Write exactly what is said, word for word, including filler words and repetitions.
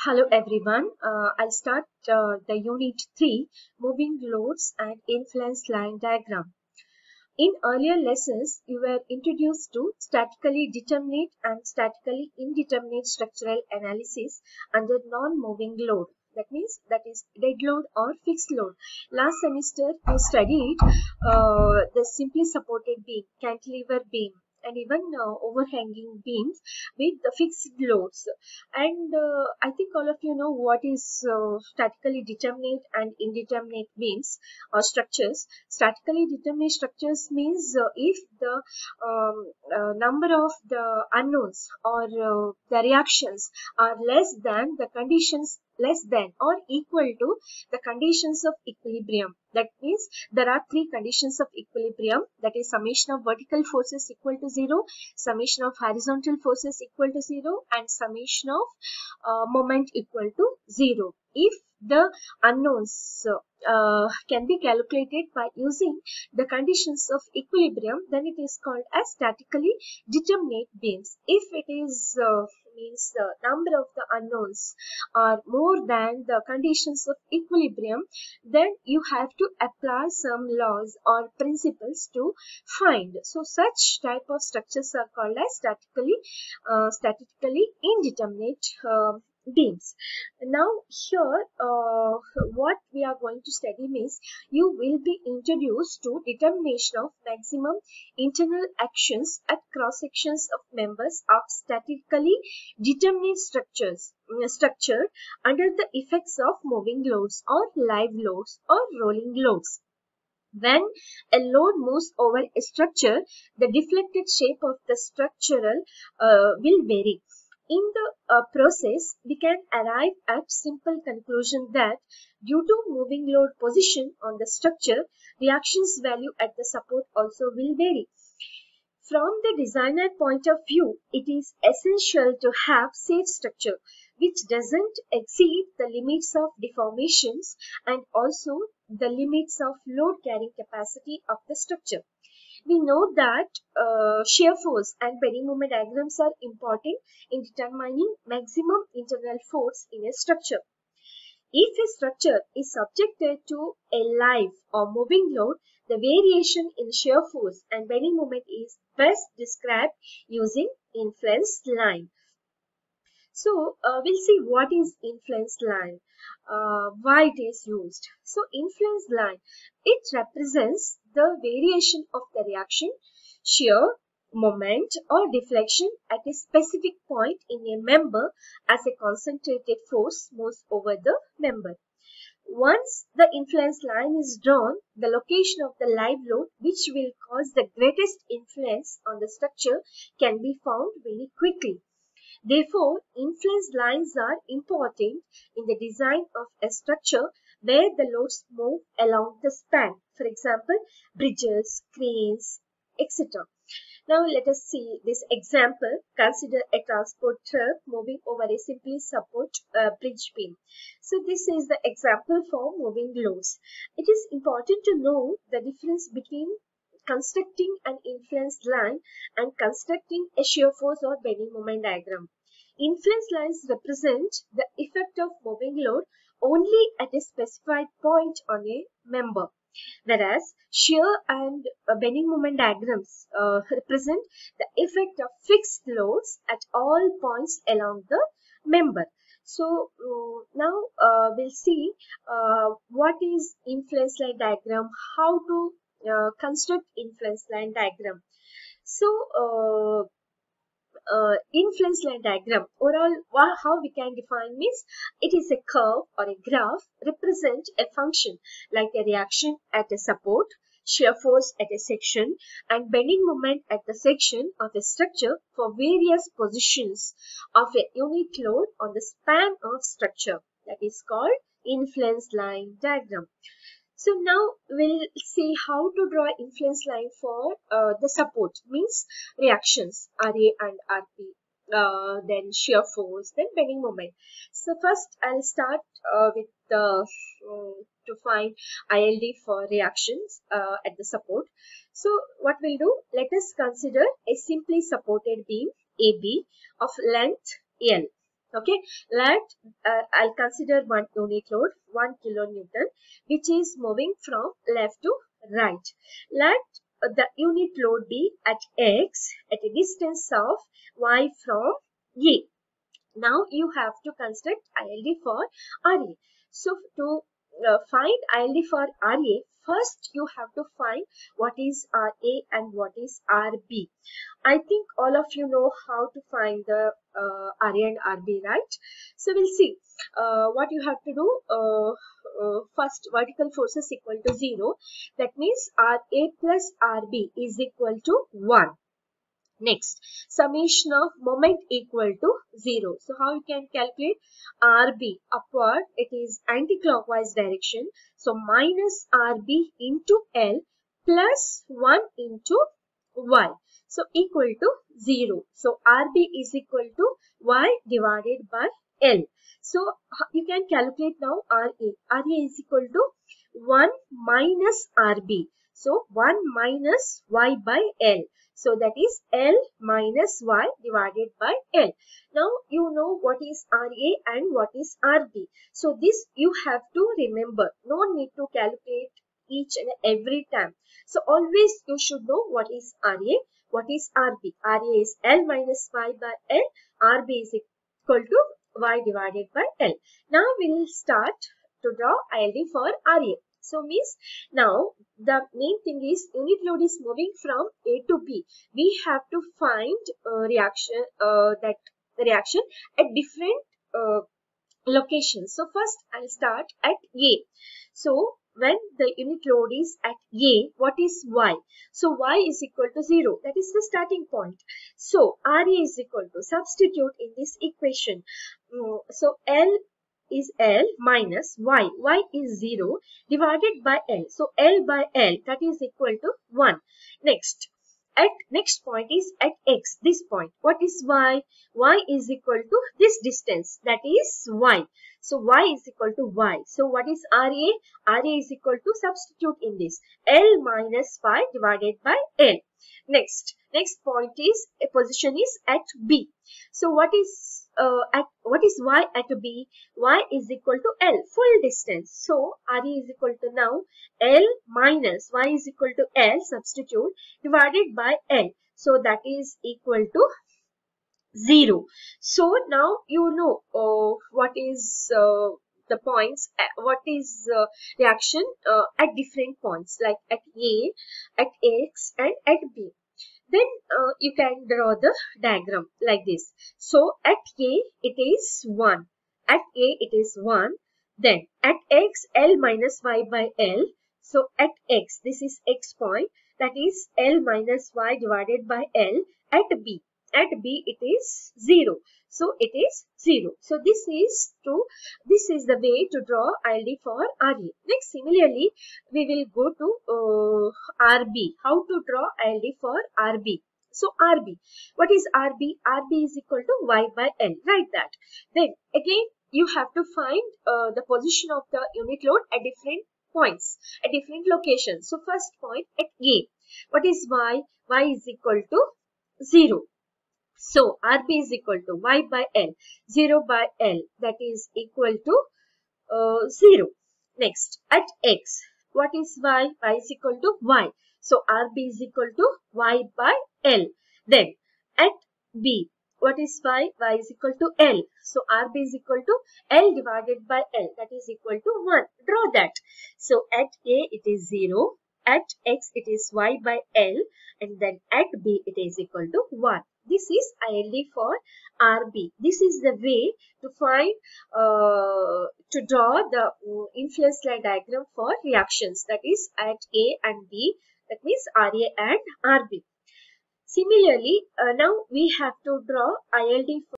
Hello everyone. Uh, I'll start uh, the unit three, moving loads and influence line diagram. In earlier lessons, you were introduced to statically determinate and statically indeterminate structural analysis under non-moving load. That means that is dead load or fixed load. Last semester you studied uh, the simply supported beam, cantilever beam, and even uh, overhanging beams with the fixed loads. And uh, I think all of you know what is uh, statically determinate and indeterminate beams or structures. Statically determinate structures means uh, if the um, uh, number of the unknowns or uh, the reactions are less than the conditions less than or equal to the conditions of equilibrium. That means there are three conditions of equilibrium, that is summation of vertical forces equal to zero, summation of horizontal forces equal to zero, and summation of uh, moment equal to zero. If the unknowns uh, can be calculated by using the conditions of equilibrium, then it is called as statically determinate beams. If it is uh, means the number of the unknowns are more than the conditions of equilibrium, then you have to apply some laws or principles to find. So such type of structures are called as statically uh, statically indeterminate uh, beams. Now here uh, what we are going to study means you will be introduced to determination of maximum internal actions at cross sections of members of statically determinate structures structure under the effects of moving loads or live loads or rolling loads. When a load moves over a structure, the deflected shape of the structural uh, will vary. In the uh, process, we can arrive at simple conclusion that due to moving load position on the structure, reactions value at the support also will vary. From the designer point of view, it is essential to have safe structure which doesn't exceed the limits of deformations and also the limits of load carrying capacity of the structure. We know that uh, shear force and bending moment diagrams are important in determining maximum internal force in a structure. If a structure is subjected to a live or moving load, the variation in shear force and bending moment is best described using influence line. So uh, we'll see what is influence line, uh, why it is used. So influence line, it represents the variation of the reaction, shear, moment or deflection at a specific point in a member as a concentrated force moves over the member. Once the influence line is drawn, the location of the live load which will cause the greatest influence on the structure can be found very quickly. Therefore, influence lines are important in the design of a structure where the loads move along the span. For example, bridges, cranes, et cetera. Now let us see this example. Consider a transport truck moving over a simply support uh, bridge beam. So this is the example for moving loads. It is important to know the difference between constructing an influence line and constructing a shear force or bending moment diagram. Influence lines represent the effect of moving load only at a specified point on a member, whereas shear and uh, bending moment diagrams uh, represent the effect of fixed loads at all points along the member. So uh, now uh, we'll see uh, what is influence line diagram, how to uh, construct influence line diagram. So uh, uh, influence line diagram, overall how we can define means it is a curve or a graph represent a function like a reaction at a support, shear force at a section and bending moment at the section of a structure for various positions of a unit load on the span of structure. That is called influence line diagram. So now we'll see how to draw influence line for uh, the support, means reactions R A and R P, uh, then shear force, then bending moment. So first I'll start uh, with the uh, to find I L D for reactions uh, at the support. So what we'll do, let us consider a simply supported beam A B of length L. Okay, let uh, I'll consider one unit load, one kilonewton, which is moving from left to right. Let uh, the unit load be at x at a distance of y from A. Now you have to construct I L D for R A. So to uh, find I L D for R A, first you have to find what is R A and what is R B. I think all of you know how to find the uh, R A and R B, right? So we'll see uh, what you have to do. Uh, uh, first, vertical force is equal to zero. That means R A plus R B is equal to one. Next, summation of moment equal to zero. So how you can calculate R B? Upward, it is anti-clockwise direction. So minus R B into L plus one into Y. So equal to zero. So R B is equal to Y divided by L. So you can calculate now R A. R A is equal to one minus R B. So one minus Y by L. So that is L minus Y divided by L. Now you know what is R A and what is R B. So this you have to remember. No need to calculate each and every time. So always you should know what is R A, what is R B. R A is L minus Y by L. R B is equal to Y divided by L. Now we will start to draw I L D for R A. So means now the main thing is unit load is moving from A to B. We have to find uh, reaction uh, that reaction at different uh, locations. So first I'll start at A. So when the unit load is at A, what is Y? So Y is equal to zero. That is the starting point. So R A is equal to, substitute in this equation. Mm, so L is L minus Y. Y is zero divided by L. So L by L, that is equal to one. Next, at next point is at X, this point. What is Y? Y is equal to this distance, that is Y. So Y is equal to Y. So what is R A? R A is equal to, substitute in this, L minus Y divided by L. Next, next point is, a position is at B. So what is uh, at what is Y at B? Y is equal to L, full distance. So R A is equal to now L minus Y is equal to L, substitute, divided by L. So that is equal to zero. So now you know uh, what is uh, the points, uh, what is uh, reaction uh, at different points, like at A, at X and at B. Then uh, you can draw the diagram like this. So at A it is one. At A it is one. Then at X, L minus Y by L. So at X, this is X point, that is L minus Y divided by L. At B, at B it is zero. So it is zero. So this is to this is the way to draw I L D for R A. Next, similarly, we will go to uh, R B. How to draw I L D for R B? So R B. What is R B? R B is equal to Y by L. Write that. Then again, you have to find uh, the position of the unit load at different points, at different locations. So first point at A. What is Y? Y is equal to zero. So R B is equal to Y by L. zero by L, that is equal to uh, zero. Next, at X, what is Y? Y is equal to Y. So R B is equal to Y by L. Then at B, what is Y? Y is equal to L. So R B is equal to L divided by L, that is equal to one. Draw that. So at A it is zero. At X it is Y by L, and then at B it is equal to one. This is I L D for R B. This is the way to find, uh, to draw the uh, influence line diagram for reactions, that is at A and B, that means R A and R B. Similarly, uh, now we have to draw I L D for